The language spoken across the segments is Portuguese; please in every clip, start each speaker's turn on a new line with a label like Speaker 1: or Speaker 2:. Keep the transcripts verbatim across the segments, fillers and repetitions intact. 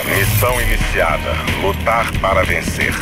Speaker 1: Missão iniciada. Lutar para vencer.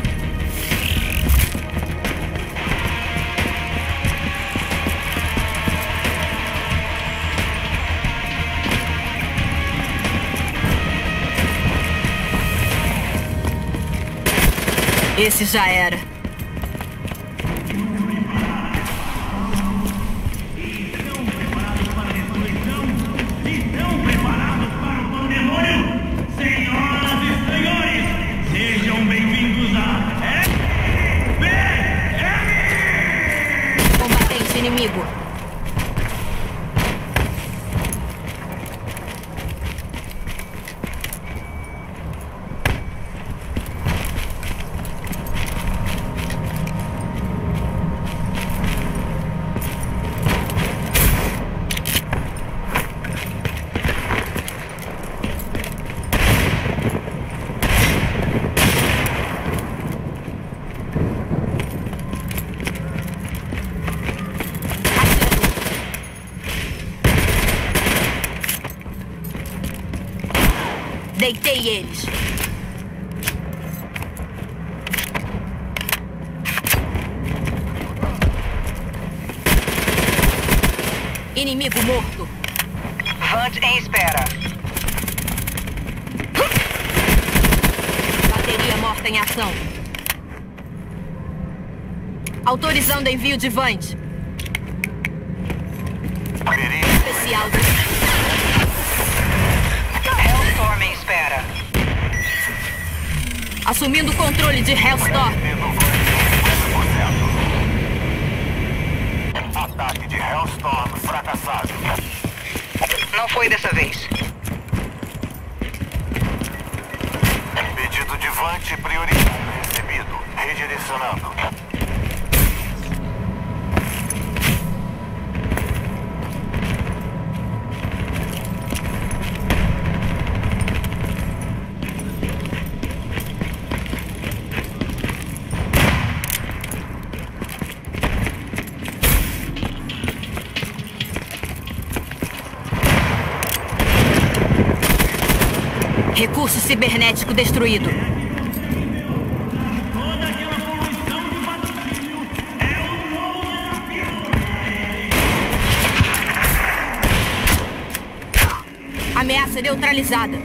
Speaker 2: Esse já era. Inimigo. Deitei eles. Inimigo morto.
Speaker 3: Vant em espera.
Speaker 2: Bateria morta em ação. Autorizando envio de Vant. Especial.
Speaker 3: Hellstorm em espera.
Speaker 2: Assumindo o controle de Hellstorm.
Speaker 1: Ataque de Hellstorm fracassado.
Speaker 3: Não foi dessa vez.
Speaker 1: Pedido de Vant prioritário recebido. Redirecionando.
Speaker 2: Recurso cibernético destruído. Ameaça neutralizada.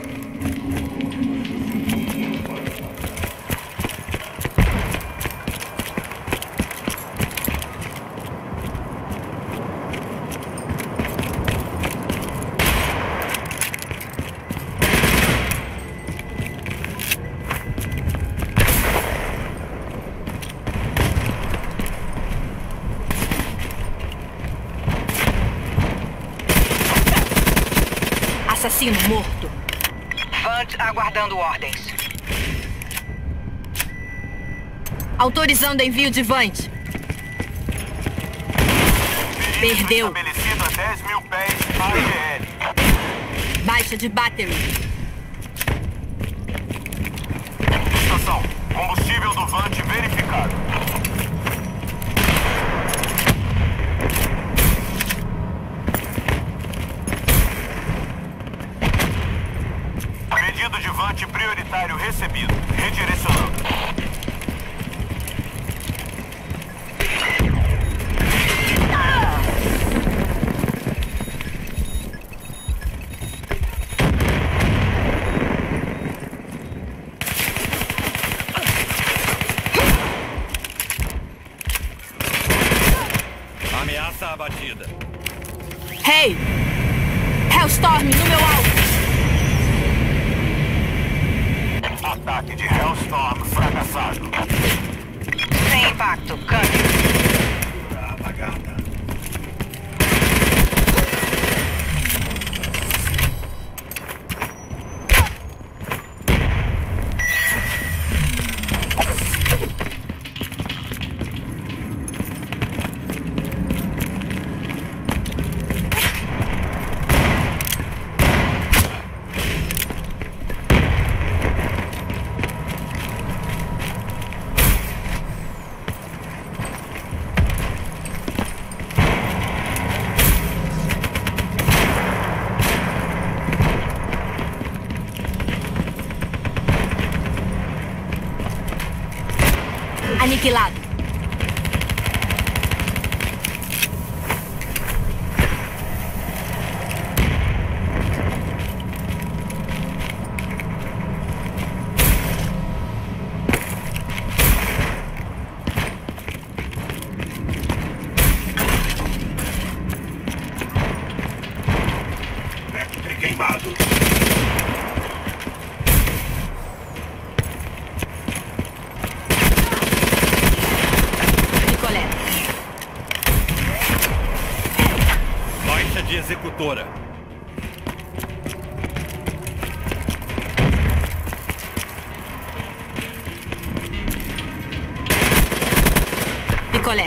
Speaker 2: Assassino morto.
Speaker 3: Vant aguardando ordens.
Speaker 2: Autorizando envio de Vant. Perdeu.
Speaker 1: Estabelecido a dez mil pés A G L.
Speaker 2: Baixa de battery.
Speaker 1: Estação. Combustível do Vant verificado. Pedido de Vant prioritário recebido. Redirecionando. Ameaça abatida.
Speaker 2: Hey! Hellstorm no meu alvo!
Speaker 1: Ataque de Hellstorm fracassado.
Speaker 3: Sem impacto. Câmbio.
Speaker 1: Apagada.
Speaker 2: Aniquilado.
Speaker 1: Queimado.
Speaker 2: Picolé.
Speaker 4: Baixa de executora.
Speaker 2: Picolé.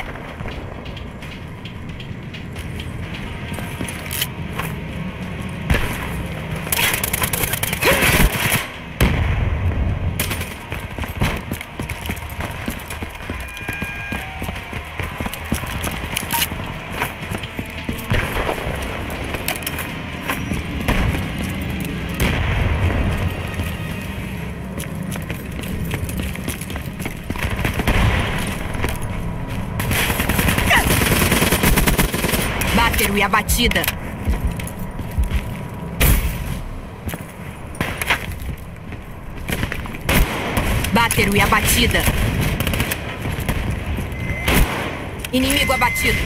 Speaker 2: Bátero e abatida. Bátero e abatida. Inimigo abatido.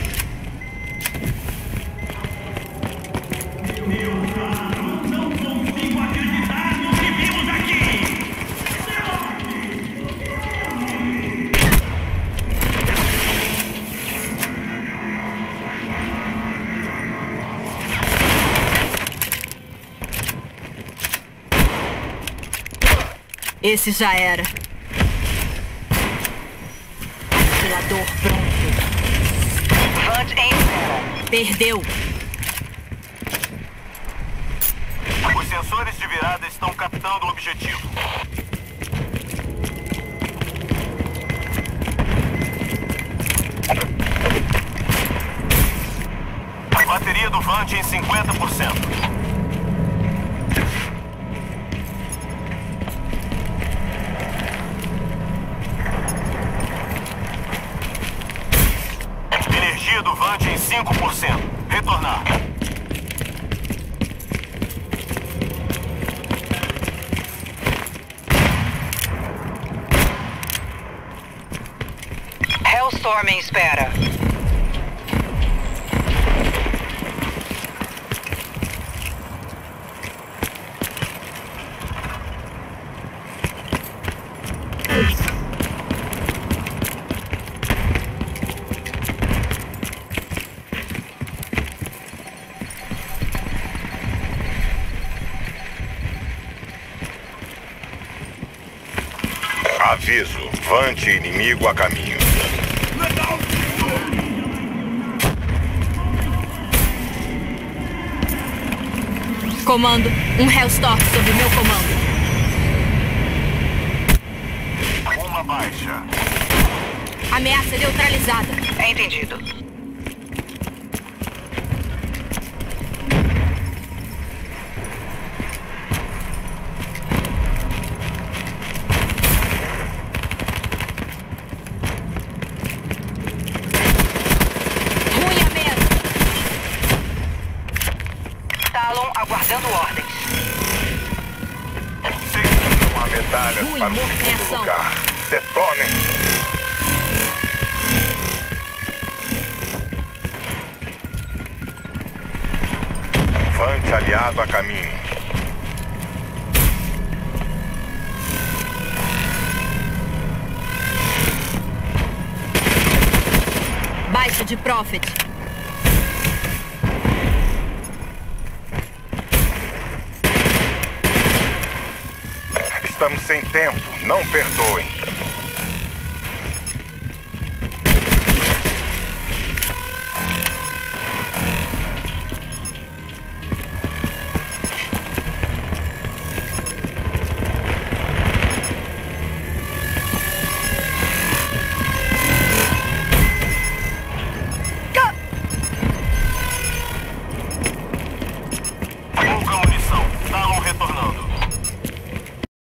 Speaker 2: Esse já era. Atirador pronto.
Speaker 3: Vant em espera.
Speaker 2: Perdeu.
Speaker 1: Os sensores de virada estão captando o objetivo. Bateria do Vant em cinquenta por cento. Energia do Vant em cinco por cento. Retornar.
Speaker 3: Hellstorm em espera.
Speaker 1: Aviso, Vant inimigo a caminho.
Speaker 2: Comando, um Hellstorm sob meu comando.
Speaker 1: Uma baixa.
Speaker 2: Ameaça neutralizada.
Speaker 3: Entendido.
Speaker 2: Ruim a mesa.
Speaker 3: Talon aguardando ordens.
Speaker 1: Seguindo uma medalha
Speaker 2: Ruim,
Speaker 1: para o
Speaker 2: morto em
Speaker 1: segundo
Speaker 2: ação.
Speaker 1: lugar. Detonem. Vant aliado a caminho.
Speaker 2: Baixa de Prophet.
Speaker 1: Estamos sem tempo. Não perdoem.